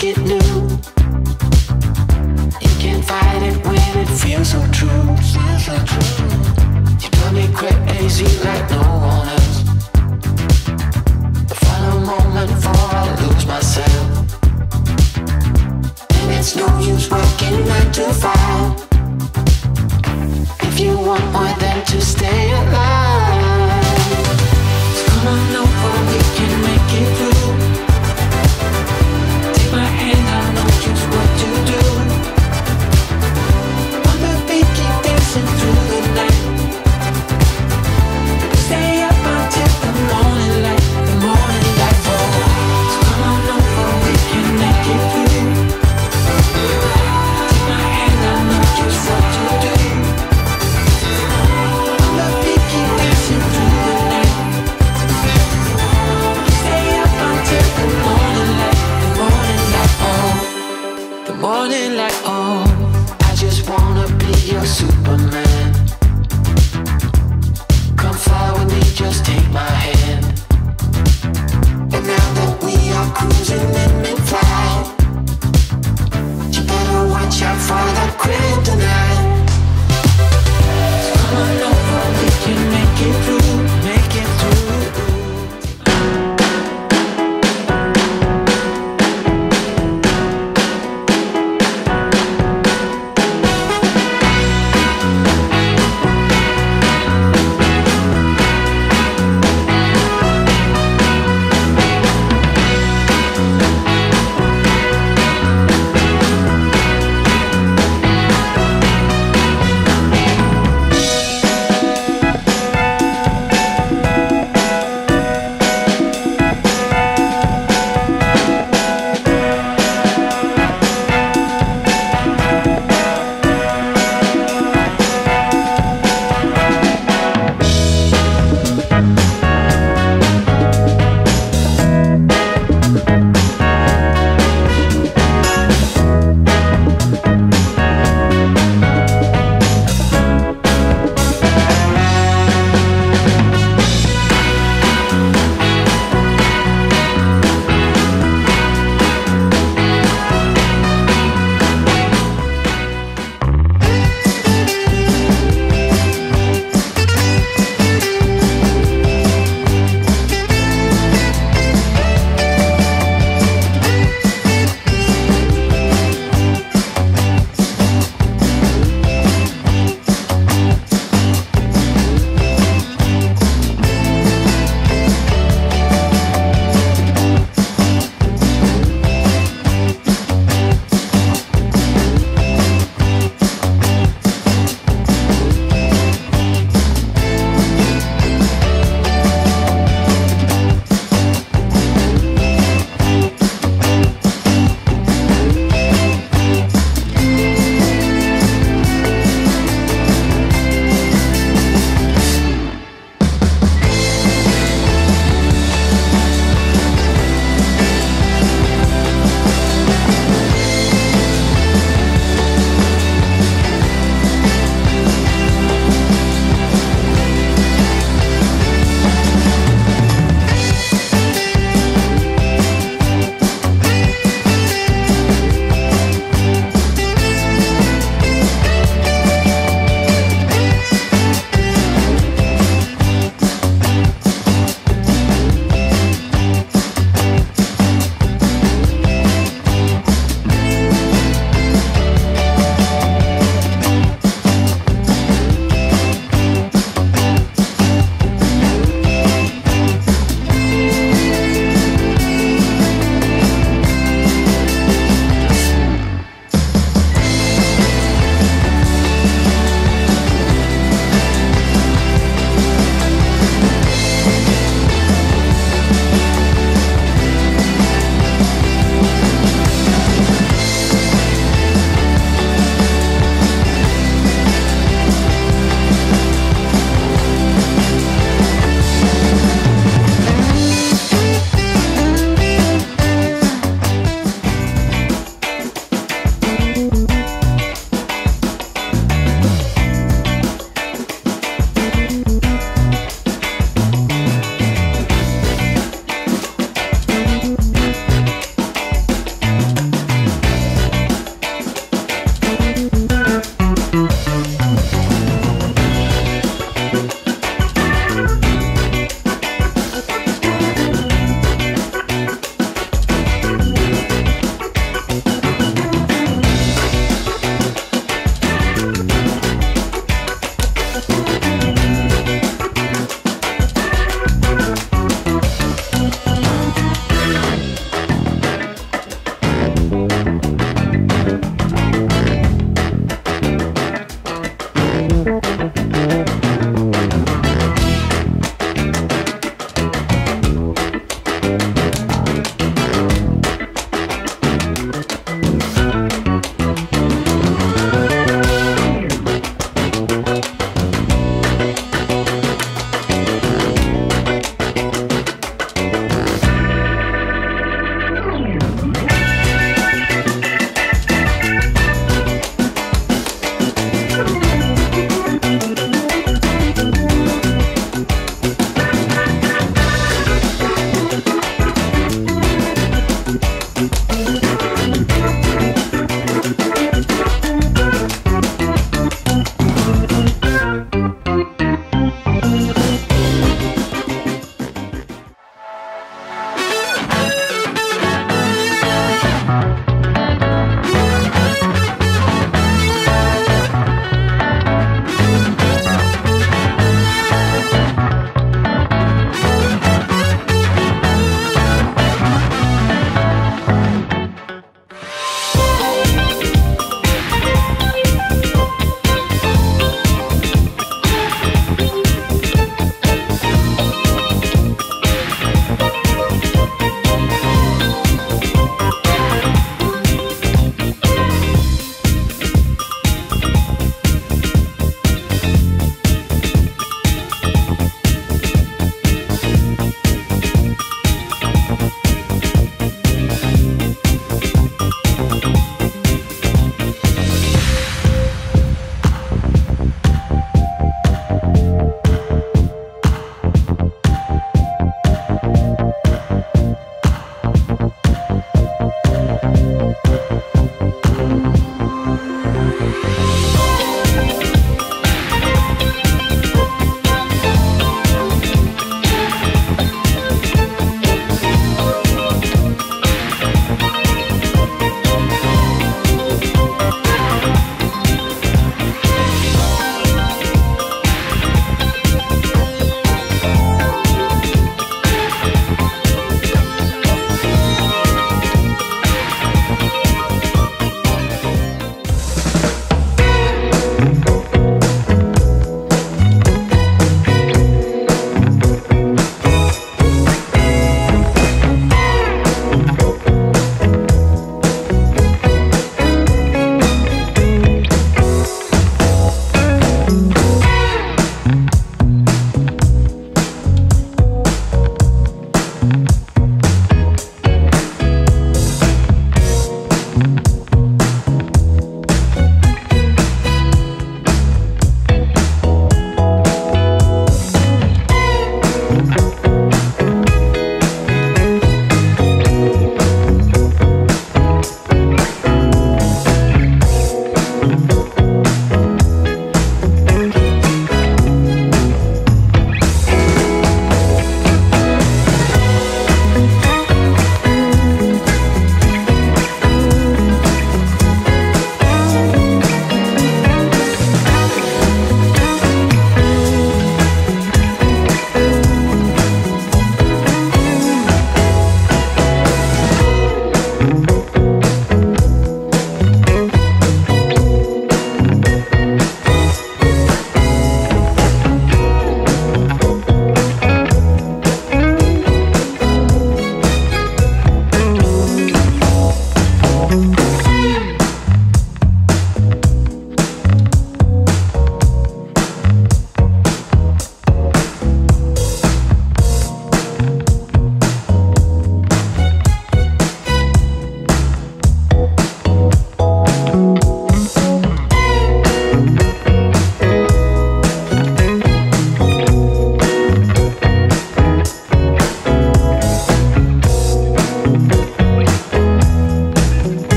make it new. You can't fight it when it feels so true. You drive me crazy like no one else. The final moment before I lose myself. And it's no use working 9 to 5 if you want more than to stay alive. So come on over, we can make it through. Take my hand, I know just what to do. On the beat, keep dancing through the night. Stay up until the morning light, the morning light. Oh, so come on over, we can make it through. Take my hand, I know just what to do. On the beat, keep dancing through the night. Stay up until the morning light, the morning light. Oh, the morning light. Oh, I just wanna be your Superman. Come fly with me, just take my hand. And now that we are cruising in mid-flight, you better watch out for the kryptonite. So come on over, we can make it through, make it through.